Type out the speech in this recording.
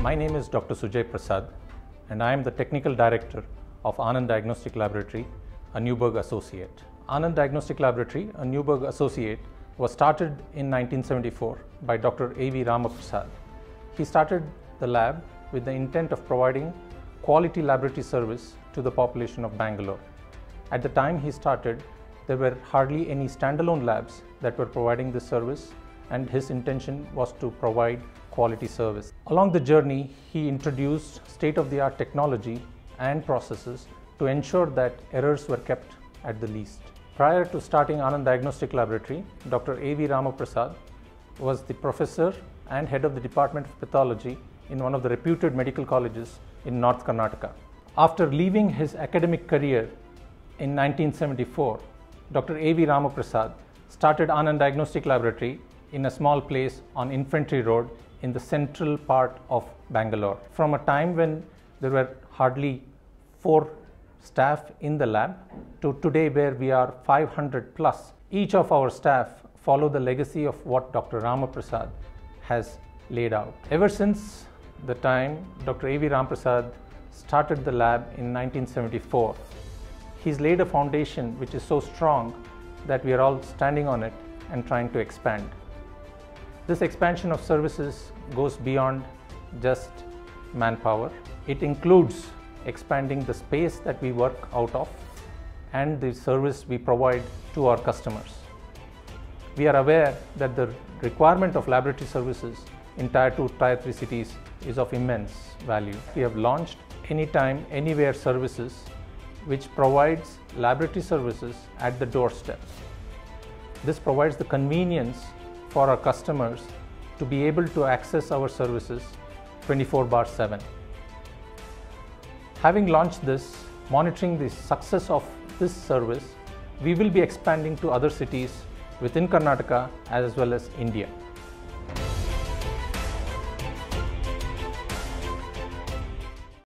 My name is Dr. Sujay Prasad, and I am the Technical Director of Anand Diagnostic Laboratory, a Newburgh associate. Anand Diagnostic Laboratory, a Newburgh associate, was started in 1974 by Dr. A.V. Ramaprasad. He started the lab with the intent of providing quality laboratory service to the population of Bangalore. At the time he started, there were hardly any standalone labs that were providing this service, and his intention was to provide quality service. Along the journey, he introduced state-of-the-art technology and processes to ensure that errors were kept at the least. Prior to starting Anand Diagnostic Laboratory, Dr. A.V. Ramaprasad was the professor and head of the Department of Pathology in one of the reputed medical colleges in North Karnataka. After leaving his academic career in 1974, Dr. A.V. Ramaprasad started Anand Diagnostic Laboratory in a small place on Infantry Road in the central part of Bangalore. From a time when there were hardly 4 staff in the lab to today where we are 500 plus. Each of our staff follow the legacy of what Dr. Ramaprasad has laid out. Ever since the time Dr. A.V. Ramaprasad started the lab in 1974, he's laid a foundation which is so strong that we are all standing on it and trying to expand. This expansion of services goes beyond just manpower. It includes expanding the space that we work out of and the service we provide to our customers. We are aware that the requirement of laboratory services in Tier 2, Tier 3 cities is of immense value. We have launched Anytime, Anywhere services, which provides laboratory services at the doorstep. This provides the convenience for our customers to be able to access our services 24/7. Having launched this, monitoring the success of this service, we will be expanding to other cities within Karnataka as well as India.